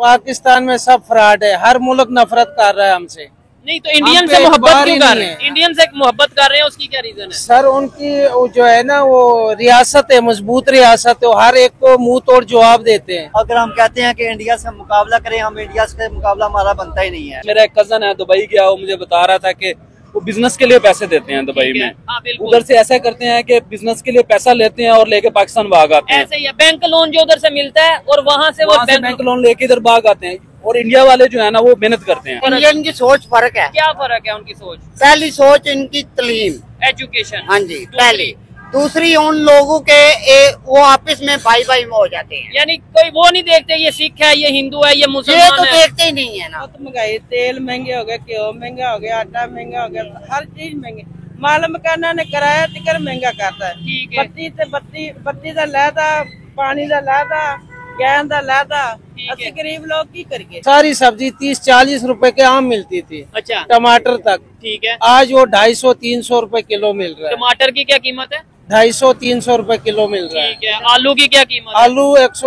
पाकिस्तान में सब फ्रॉड है, हर मुल्क नफरत कर रहा है हमसे। नहीं तो इंडियन से मोहब्बत क्यों कर रहे हैं? इंडियन से मोहब्बत कर रहे हैं, उसकी क्या रीजन है? सर उनकी जो है ना वो रियासत है, मजबूत रियासत है, हर एक को मुंह तोड़ जवाब देते हैं। अगर हम कहते हैं कि इंडिया से मुकाबला करें, हम इंडिया से मुकाबला हमारा बनता ही नहीं है। मेरा एक कजन है दुबई गया, वो मुझे बता रहा था कि वो बिजनेस के लिए पैसे देते हैं दुबई में। उधर से ऐसा करते हैं कि बिजनेस के लिए पैसा लेते हैं और लेके पाकिस्तान भाग आते हैं। ऐसे ही बैंक लोन जो उधर से मिलता है और वहाँ से वो बैंक लोन लेके इधर भाग आते हैं। और इंडिया वाले जो है ना वो मेहनत करते हैं। इंडियन की सोच फर्क है। क्या फर्क है उनकी सोच? पहली सोच इनकी तालीम, एजुकेशन। हाँ जी पहली। दूसरी उन लोगों के वो आपस में भाई भाई में हो जाते हैं, यानी कोई वो नहीं देखते ये सिख है, ये हिंदू है, ये मुसलमान ये तो देखते ही नहीं है ना। बहुत महंगाई, तेल महंगे हो गए, घ्यो महंगा हो गया, आटा महंगा हो गया, हर चीज महंगी। माल मकाना ने किराया टिकर महंगा करता है। बत्ती का लैदा, पानी का लैदा, गैस का लैदा, असि गरीब लोग की करिए। सारी सब्जी 30-40 रुपए के आम मिलती थी। अच्छा। टमाटर तक। ठीक है। आज वो 250-300 रुपए किलो मिल रहा है। टमाटर की क्या कीमत है? 250-300 रुपए किलो मिल रहा है। ठीक है। आलू की क्या कीमत? आलू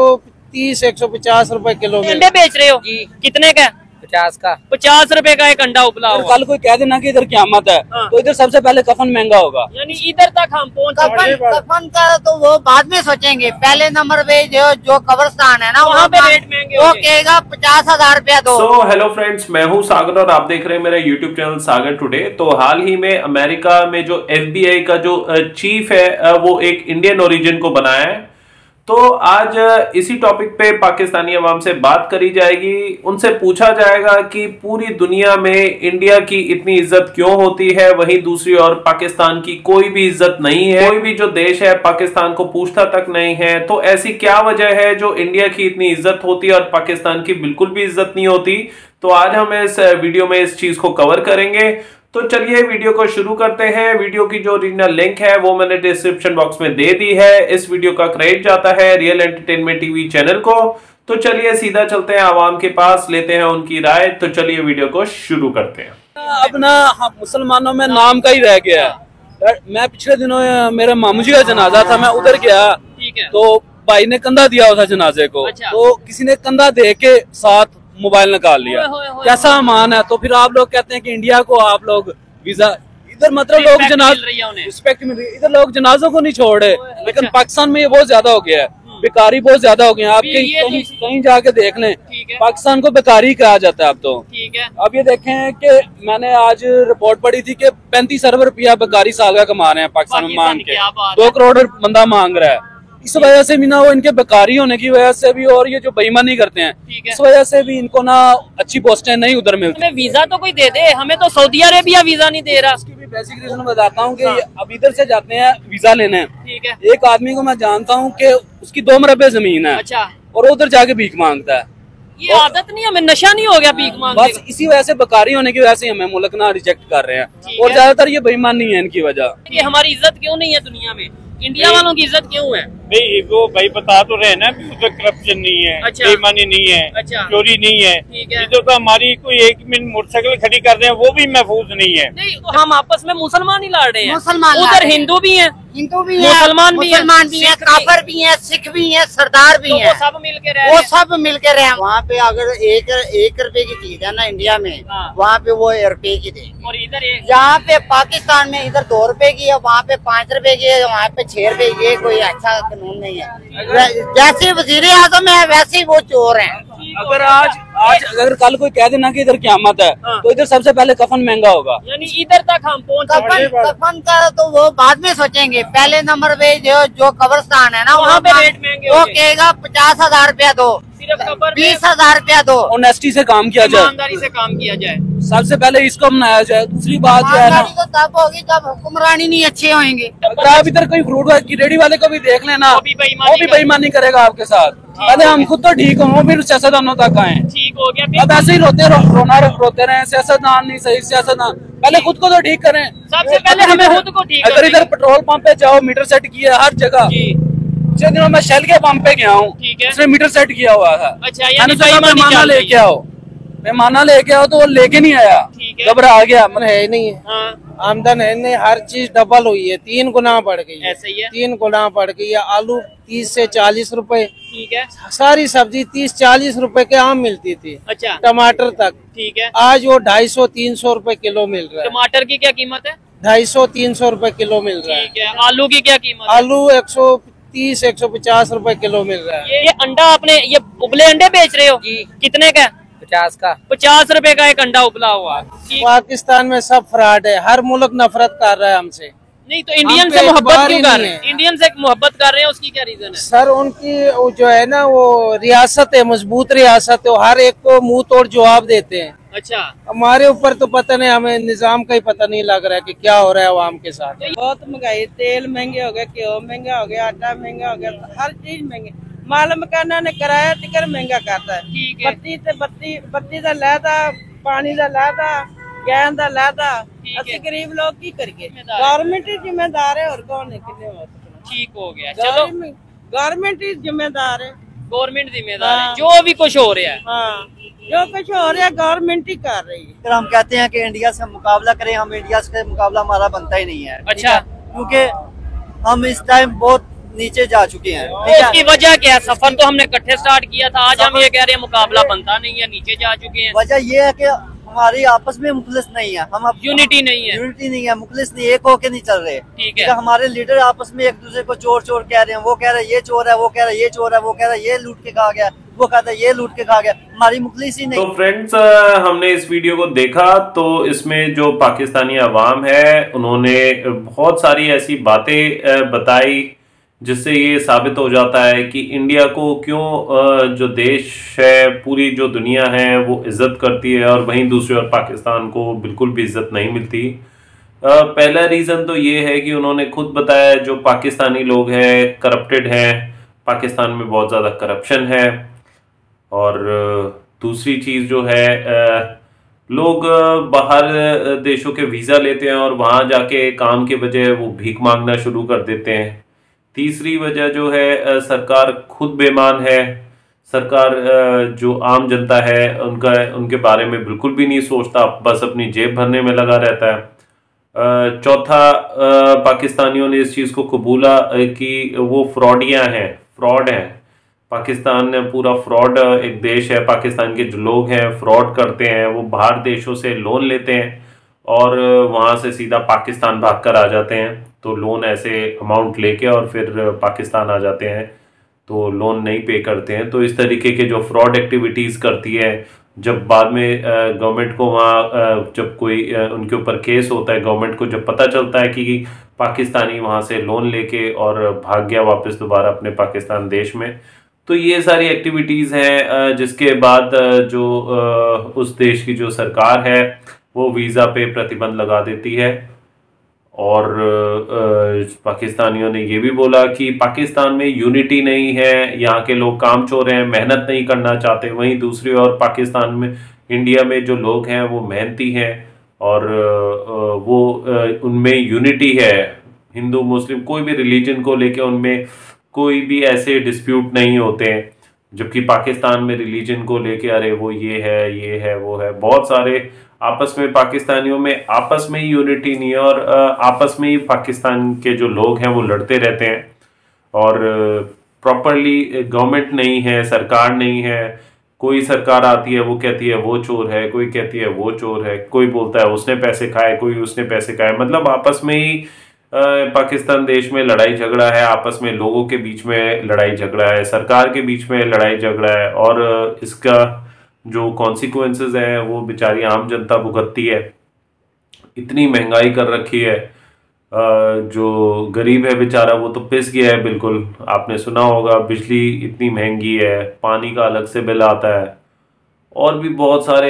130-150 रुपए किलो। अंडे बेच रहे हो? कितने का? 50 का। 50 रुपए का एक अंडा उबला हुआ। कल कोई कह देना कि इधर क़यामत है तो इधर सबसे पहले कफन महंगा होगा। यानी इधर तक हम पहुँच। कफन का तो वो बाद में सोचेंगे, पहले नंबर पे जो कब्रिस्तान है ना वहाँ पे रेट महंगे, वो कहेगा 50,000 रुपया दो। हेलो फ्रेंड्स, मैं हूं सागर और आप देख रहे हैं मेरा यूट्यूब चैनल सागर टुडे। तो हाल ही में अमेरिका में जो FBI का जो चीफ है वो एक इंडियन ओरिजिन को बनाया है। तो आज इसी टॉपिक पे पाकिस्तानी अवाम से बात करी जाएगी। उनसे पूछा जाएगा कि पूरी दुनिया में इंडिया की इतनी इज्जत क्यों होती है, वहीं दूसरी ओर पाकिस्तान की कोई भी इज्जत नहीं है। कोई भी जो देश है पाकिस्तान को पूछता तक नहीं है। तो ऐसी क्या वजह है जो इंडिया की इतनी इज्जत होती है और पाकिस्तान की बिल्कुल भी इज्जत नहीं होती? तो आज हम इस वीडियो में इस चीज को कवर करेंगे। तो चलिए वीडियो को शुरू करते हैं। वीडियो की जो ओरिजिनल लिंक है वो मैंने डिस्क्रिप्शन बॉक्स में दे दी है। इस वीडियो का क्रेडिट जाता है रियल एंटरटेनमेंट टीवी चैनल को। तो चलिए सीधा चलते हैं आवाम के पास, लेते हैं उनकी राय। तो चलिए वीडियो को शुरू करते हैं। अब ना मुसलमानों में नाम का ही रह गया है। मैं पिछले दिनों मेरे मामू जी का जनाजा था, मैं उधर गया। ठीक है। तो भाई ने कंधा दिया हुआ था जनाजे को। अच्छा। तो किसी ने कंधा दे के साथ मोबाइल निकाल लिया। कैसा अमान है? तो फिर आप लोग कहते हैं कि इंडिया को आप लोग वीजा, इधर मतलब लोग रिस्पेक्ट मिल रही है, इधर लोग जनाजों को नहीं छोड़ रहे। लेकिन पाकिस्तान में ये बहुत ज्यादा हो गया है, बेकारी बहुत ज्यादा हो गया है। आप कहीं जाके देख लें, पाकिस्तान को बेकारी कहा जाता है अब तो। ठीक है। अब ये देखें कि मैंने आज रिपोर्ट पढ़ी थी कि 35 अरब रुपया बेकारी साल का कमा रहे हैं पाकिस्तान में मांग के। 2 करोड़ बंदा मांग रहा है। इस वजह से भी ना, वो इनके बेकारी होने की वजह से भी और ये जो बेईमानी करते हैं इस वजह से भी इनको ना अच्छी पोस्टें नहीं उधर मिलती। हमें वीजा तो कोई दे दे, हमें तो सऊदी अरेबिया वीजा नहीं दे रहा। इसकी भी बेसिक रीजन बताता हूँ कि अब इधर से जाते हैं वीजा लेने। ठीक है। एक आदमी को मैं जानता हूँ कि उसकी 2 मरबे जमीन है। अच्छा। और उधर जाके भीख मांगता है। ये आदत नहीं, हमें नशा नहीं हो गया भीख मांगने? बस इसी वजह से बेकारी होने की वजह से हमें मुल्क ना रिजेक्ट कर रहे हैं। और ज्यादातर ये बेईमानी है इनकी वजह। ये हमारी इज्जत क्यों नहीं है दुनिया में? इंडिया वालों की इज्जत क्यों है? भाई वो भाई बता तो रहे ना, उधर करप्शन नहीं है। अच्छा। बेईमानी नहीं है। अच्छा। चोरी नहीं है। ठीक है। इधर तो हमारी कोई 1 मिनट मोटरसाइकिल खड़ी कर रहे हैं वो भी महफूज नहीं है। नहीं, हम आपस में मुसलमान ही लड़ रहे हैं। मुसलमान उधर हिंदू भी हैं, हिंदू भी है, मुसलमान भी है, काफर भी है, सिख भी है, सरदार भी तो है। वो सब मिल के रह वो रहे हैं। सब मिलकर रहे। वहाँ पे अगर एक रुपए की चीज है ना इंडिया में, हाँ। वहाँ पे वो 1 रुपए की देंगे। और इधर एक यहाँ पे पाकिस्तान में इधर 2 रुपए की है, वहाँ पे 5 रुपए की है, वहाँ पे 6 रुपए की है। कोई अच्छा कानून नहीं है। जैसे वजीर आजम है वैसे ही वो चोर हैं। अगर आज अगर कल कोई कह देना कि इधर क़यामत है तो इधर सबसे पहले कफन महंगा होगा। यानी इधर तक हम पहुँच। कफन का तो वो बाद में सोचेंगे, पहले नंबर पे जो कब्रिस्तान है ना वहाँ पे रेट महंगे वो होंगे। कहेगा 50,000 रुपया दो, सिर्फ कब्र में 20,000 रुपया दो। ऑनेस्टी से काम किया जाए, ईमानदारी से काम किया जाए। सबसे पहले इसको बनाया जाए। दूसरी बात जो है ना, ईमानदारी तो तब होगी जब हुक्मरानी नहीं अच्छे होंगे। अगर आप इधर कोई फ्रूट की रेडी वाले को भी देख लेना, वो भी बेईमानी करेगा आपके साथ। पहले हम खुद तो ठीक हो, फिर सियासतदानों तक आए। ठीक हो गया। अब ऐसे ही रोते रहे सियासतदान नहीं सही, सियासतदान पहले खुद को तो ठीक करें। सबसे पहले हमें खुद को ठीक अगर इधर पेट्रोल पंप पे जाओ, मीटर सेट किया हर जगह। पिछले दिनों मैं शेल के पंप पे गया हूँ, उसने मीटर सेट किया हुआ था। अच्छा, मेहमाना लेके आओ, मेहमाना लेके आओ तो वो लेके नहीं आया, घबरा गया। है ही नहीं है। आमदन है नहीं, हर चीज डबल हुई है, 3 गुना बढ़ गई है। ऐसा ही है। 3 गुना बढ़ गई है। आलू 30 से 40 रुपए, ठीक है। सारी सब्जी 30-40 रुपए के आम मिलती थी। अच्छा, टमाटर तक, ठीक है। आज वो 250-300 रुपए किलो मिल रहा है। टमाटर की क्या कीमत है? 250-300 रुपए किलो मिल रहा है। ठीक है। आलू की क्या कीमत है? आलू 130-150 रुपए किलो मिल रहा है। ये अंडा आपने, ये उबले अंडे बेच रहे हो? जी। कितने का? 50 का। 50 रुपए का एक अंडा उबला हुआ। पाकिस्तान में सब फ्रॉड है, हर मुल्क नफरत कर रहा है हमसे। नहीं तो इंडियन हम से पे मोहब्बत एतबार क्यों ही कर नहीं रहे हैं? है। इंडियन से मोहब्बत कर रहे हैं, उसकी क्या रीजन है? सर उनकी वो जो है ना, वो रियासत है, मजबूत रियासत है, वो हर एक को मुंह तोड़ जवाब देते हैं। अच्छा, हमारे ऊपर तो पता नहीं, हमें निजाम का ही पता नहीं लग रहा है कि क्या हो रहा है अवाम के साथ। बहुत महंगाई, तेल महंगे हो गए, घ्यो महंगा हो गया, आटा महंगा हो गया, हर चीज महंगी। माल मकाना ने किराया तिकर महंगा करता है। ठीक है। ਬੱਤੀ ਦਾ ਲੈਦਾ, ਪਾਣੀ ਦਾ ਲੈਦਾ, ਗੈਸ ਦਾ ਲੈਦਾ। ठीक है। ਅਸੀਂ गरीब लोग की करिए? जिम्मेदार है। गवर्नमेंट ही जिम्मेदार है, और कौन है? कितने हो सकते? ठीक हो गया। चलो, गवर्नमेंट ही जिम्मेदार है। गवर्नमेंट जिम्मेदार है हाँ। जो भी कुछ हो रहा है। हाँ, जो कुछ हो रहा है गवर्नमेंट ही कर रही है। अगर हम कहते हैं कि इंडिया से मुकाबला करें, हम इंडिया से मुकाबला हमारा बनता ही नहीं है। ठीक अच्छा। है? क्योंकि हम इस टाइम बहुत नीचे जा चुके हैं। तो ठीक है? उसकी वजह क्या है? सफर तो हमने इकट्ठे स्टार्ट किया था, आज हम ये कह रहे हैं मुकाबला बनता नहीं है, नीचे जा चुके हैं। वजह ये है कि हमारी आपस में मुखलिस नहीं है, हम यूनिटी नहीं है। यूनिटी नहीं है, मुखलिस नहीं, एक होके नहीं चल रहे। ठीक है। हमारे लीडर आपस में एक दूसरे को चोर चोर कह रहे हैं, वो कह रहे हैं ये चोर है, वो कह रहा है ये चोर है, वो कह रहा है ये लूट के खा गया, वो कहता है ये लूट के खा गया। हमारी मुखलिस ही नहीं। तो फ्रेंड्स, हमने इस वीडियो को देखा तो इसमें जो पाकिस्तानी अवाम है उन्होंने बहुत सारी ऐसी बातें बताई जिससे ये साबित हो जाता है कि इंडिया को क्यों जो देश है, पूरी जो दुनिया है वो इज्जत करती है और वहीं दूसरी ओर पाकिस्तान को बिल्कुल भी इज्जत नहीं मिलती। पहला रीज़न तो ये है कि उन्होंने खुद बताया जो पाकिस्तानी लोग हैं करप्टेड हैं, पाकिस्तान में बहुत ज़्यादा करप्शन है। और दूसरी चीज़ जो है, लोग बाहर देशों के वीज़ा लेते हैं और वहाँ जाके काम के बजाय वो भीख मांगना शुरू कर देते हैं। तीसरी वजह जो है, सरकार खुद बेईमान है। सरकार जो आम जनता है उनके बारे में बिल्कुल भी नहीं सोचता, बस अपनी जेब भरने में लगा रहता है। चौथा, पाकिस्तानियों ने इस चीज़ को कबूला कि वो फ्रॉडियाँ हैं, फ्रॉड हैं। पाकिस्तान पूरा फ्रॉड एक देश है। पाकिस्तान के जो लोग हैं फ्रॉड करते हैं, वो बाहर देशों से लोन लेते हैं और वहाँ से सीधा पाकिस्तान भागकर आ जाते हैं। तो लोन ऐसे अमाउंट लेके और फिर पाकिस्तान आ जाते हैं, तो लोन नहीं पे करते हैं। तो इस तरीके के जो फ्रॉड एक्टिविटीज़ करती है, जब बाद में गवर्नमेंट को वहाँ जब कोई उनके ऊपर केस होता है, गवर्नमेंट को जब पता चलता है कि पाकिस्तानी वहाँ से लोन लेके और भाग गया वापस दोबारा अपने पाकिस्तान देश में, तो ये सारी एक्टिविटीज़ हैं जिसके बाद जो उस देश की जो सरकार है वो वीज़ा पे प्रतिबंध लगा देती है। और पाकिस्तानियों ने ये भी बोला कि पाकिस्तान में यूनिटी नहीं है, यहाँ के लोग कामचोर हैं, मेहनत नहीं करना चाहते। वहीं दूसरी ओर पाकिस्तान में, इंडिया में जो लोग हैं वो मेहनती हैं और वो उनमें यूनिटी है। हिंदू मुस्लिम कोई भी रिलीजन को लेके उनमें कोई भी ऐसे डिस्प्यूट नहीं होते हैं, जबकि पाकिस्तान में रिलीजन को लेके अरे वो ये है वो है, बहुत सारे आपस में पाकिस्तानियों में आपस में ही यूनिटी नहीं है और आपस में ही पाकिस्तान के जो लोग हैं वो लड़ते रहते हैं। और प्रॉपरली गवर्नमेंट नहीं है, सरकार नहीं है। कोई सरकार आती है वो कहती है वो चोर है, कोई कहती है वो चोर है, कोई बोलता है उसने पैसे खाए, कोई उसने पैसे खाए। मतलब आपस में ही पाकिस्तान देश में लड़ाई झगड़ा है, आपस में लोगों के बीच में लड़ाई झगड़ा है, सरकार के बीच में लड़ाई झगड़ा है। और इसका जो कॉन्सिक्वेंसेस हैं वो बेचारी आम जनता भुगतती है। इतनी महंगाई कर रखी है, जो गरीब है बेचारा वो तो पिस गया है बिल्कुल। आपने सुना होगा बिजली इतनी महंगी है, पानी का अलग से बिल आता है, और भी बहुत सारे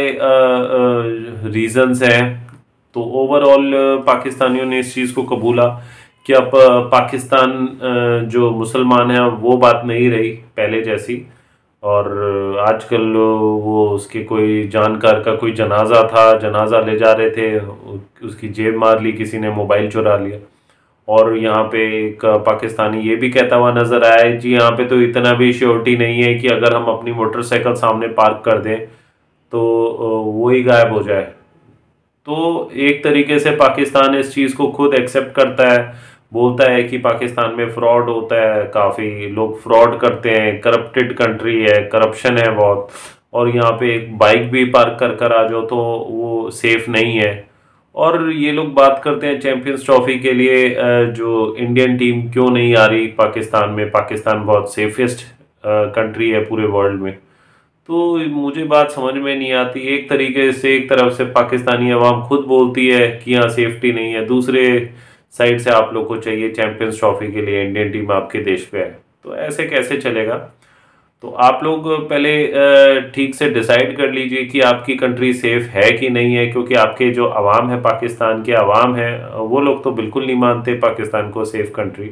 रीजंस हैं। तो ओवरऑल पाकिस्तानियों ने इस चीज़ को कबूला कि अब पाकिस्तान जो मुसलमान है वो बात नहीं रही पहले जैसी। और आजकल वो उसके कोई जानकार का कोई जनाजा ले जा रहे थे, उसकी जेब मार ली किसी ने, मोबाइल चुरा लिया। और यहाँ पे एक पाकिस्तानी ये भी कहता हुआ नज़र आया है, जी यहाँ पे तो इतना भी श्योरिटी नहीं है कि अगर हम अपनी मोटरसाइकिल सामने पार्क कर दें तो वो ही गायब हो जाए। तो एक तरीके से पाकिस्तान इस चीज़ को खुद एक्सेप्ट करता है, बोलता है कि पाकिस्तान में फ्रॉड होता है, काफ़ी लोग फ्रॉड करते हैं, करप्टेड कंट्री है, करप्शन है बहुत, और यहाँ पे एक बाइक भी पार्क कर आ जाओ तो वो सेफ नहीं है। और ये लोग बात करते हैं चैंपियंस ट्रॉफी के लिए जो इंडियन टीम क्यों नहीं आ रही पाकिस्तान में, पाकिस्तान बहुत सेफेस्ट कंट्री है पूरे वर्ल्ड में। तो मुझे बात समझ में नहीं आती। एक तरीके से एक तरफ से पाकिस्तानी अवाम खुद बोलती है कि यहाँ सेफ्टी नहीं है, दूसरे साइड से आप लोग को चाहिए चैंपियंस ट्रॉफी के लिए इंडियन टीम आपके देश पे है, तो ऐसे कैसे चलेगा। तो आप लोग पहले ठीक से डिसाइड कर लीजिए कि आपकी कंट्री सेफ है कि नहीं है, क्योंकि आपके जो अवाम है, पाकिस्तान के अवाम है, वो लोग तो बिल्कुल नहीं मानते पाकिस्तान को सेफ कंट्री।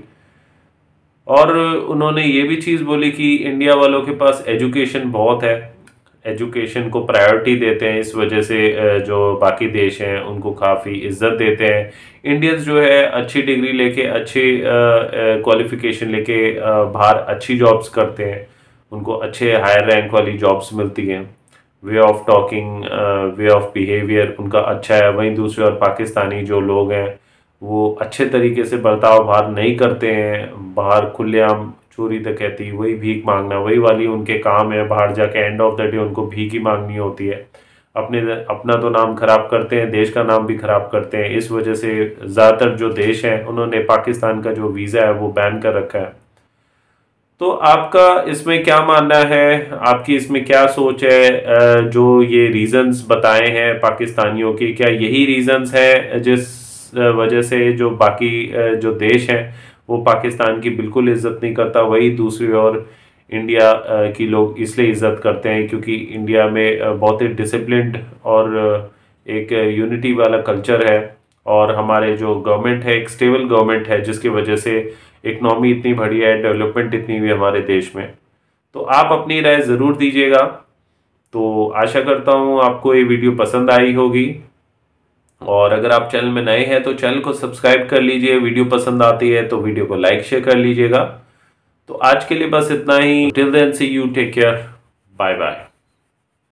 और उन्होंने ये भी चीज़ बोली कि इंडिया वालों के पास एजुकेशन बहुत है, एजुकेशन को प्रायोरिटी देते हैं, इस वजह से जो बाकी देश हैं उनको काफ़ी इज्जत देते हैं। इंडियंस जो है अच्छी डिग्री लेके, अच्छे क्वालिफिकेशन लेके बाहर अच्छी जॉब्स करते हैं, उनको अच्छे हायर रैंक वाली जॉब्स मिलती हैं, way of talking, way of behaviour उनका अच्छा है। वहीं दूसरे और पाकिस्तानी जो लोग हैं वो अच्छे तरीके से बर्ताव बाहर नहीं करते हैं, बाहर खुलेआम चोरी डकैती, वही भीख मांगना, वही वाली उनके काम है। बाहर जाके एंड ऑफ द डे उनको भीख ही मांगनी होती है। अपना तो नाम खराब करते हैं, देश का नाम भी खराब करते हैं। इस वजह से ज़्यादातर जो देश हैं उन्होंने पाकिस्तान का जो वीज़ा है वो बैन कर रखा है। तो आपका इसमें क्या मानना है, आपकी इसमें क्या सोच है? जो ये रीजंस बताए हैं पाकिस्तानियों के, क्या यही रीजंस है जिस वजह से जो बाकी जो देश हैं वो पाकिस्तान की बिल्कुल इज्जत नहीं करता, वही दूसरी ओर इंडिया की लोग इसलिए इज्जत करते हैं क्योंकि इंडिया में बहुत ही डिसिप्लिन्ड और एक यूनिटी वाला कल्चर है, और हमारे जो गवर्नमेंट है एक स्टेबल गवर्नमेंट है, जिसकी वजह से इकनॉमी इतनी बढ़िया है, डेवलपमेंट इतनी हुई हमारे देश में। तो आप अपनी राय ज़रूर दीजिएगा। तो आशा करता हूँ आपको ये वीडियो पसंद आई होगी, और अगर आप चैनल में नए हैं तो चैनल को सब्सक्राइब कर लीजिए। वीडियो पसंद आती है तो वीडियो को लाइक शेयर कर लीजिएगा। तो आज के लिए बस इतना ही। Till then see you, take care, bye bye.